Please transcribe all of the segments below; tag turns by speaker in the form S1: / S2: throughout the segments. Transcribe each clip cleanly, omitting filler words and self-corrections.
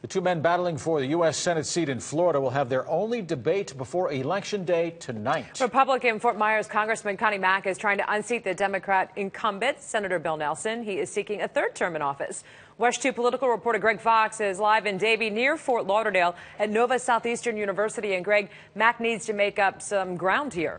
S1: The two men battling for the U.S. Senate seat in Florida will have their only debate before Election Day tonight.
S2: Republican Fort Myers Congressman Connie Mack is trying to unseat the Democrat incumbent, Senator Bill Nelson. He is seeking a third term in office. WESH 2 political reporter Greg Fox is live in Davie near Fort Lauderdale at Nova Southeastern University. And Greg, Mack needs to make up some ground here.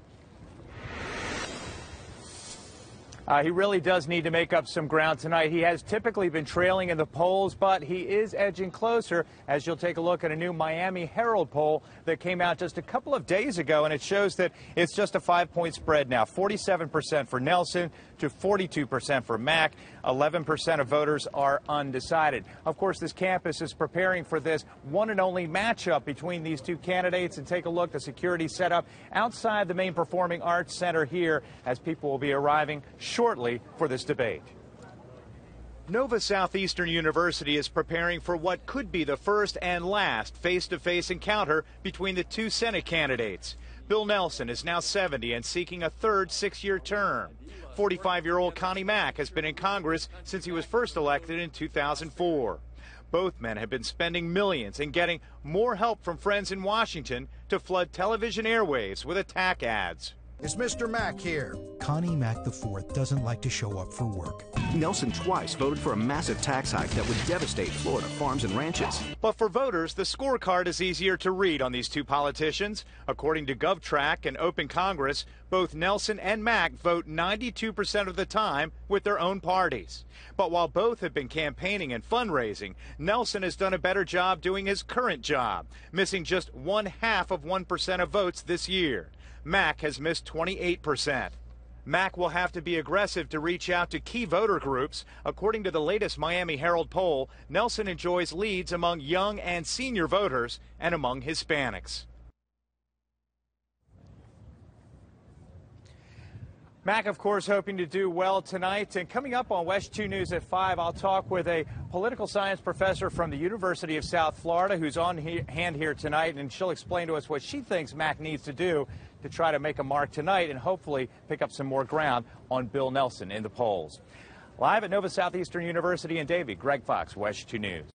S3: He really does need to make up some ground tonight. He has typically been trailing in the polls, but he is edging closer, as you'll take a look at a new Miami Herald poll that came out just a couple of days ago, and it shows that it's just a 5-point spread now. 47% for Nelson to 42% for Mack. 11% of voters are undecided. Of course, this campus is preparing for this one and only matchup between these two candidates. And take a look, the security set up outside the main Performing Arts Center here as people will be arriving shortly for this debate. Nova Southeastern University is preparing for what could be the first and last face-to-face encounter between the two Senate candidates. Bill Nelson is now 70 and seeking a third 6-year term. 45-year-old Connie Mack has been in Congress since he was first elected in 2004. Both men have been spending millions and getting more help from friends in Washington to flood television airwaves with attack ads.
S4: Is Mr. Mack here?
S5: Connie Mack IV doesn't like to show up for work.
S6: Nelson twice voted for a massive tax hike that would devastate Florida farms and ranches.
S3: But for voters, the scorecard is easier to read on these two politicians. According to GovTrack and Open Congress, both Nelson and Mack vote 92% of the time with their own parties. But while both have been campaigning and fundraising, Nelson has done a better job doing his current job, missing just 0.5% of votes this year. Mack has missed 28%. Mack will have to be aggressive to reach out to key voter groups. According to the latest Miami Herald poll, Nelson enjoys leads among young and senior voters and among Hispanics. Mack, of course, hoping to do well tonight. And coming up on WESH 2 News at 5, I'll talk with a political science professor from the University of South Florida who's on hand here tonight, and she'll explain to us what she thinks Mack needs to do to try to make a mark tonight and hopefully pick up some more ground on Bill Nelson in the polls. Live at Nova Southeastern University in Davie, Greg Fox, WESH 2 News.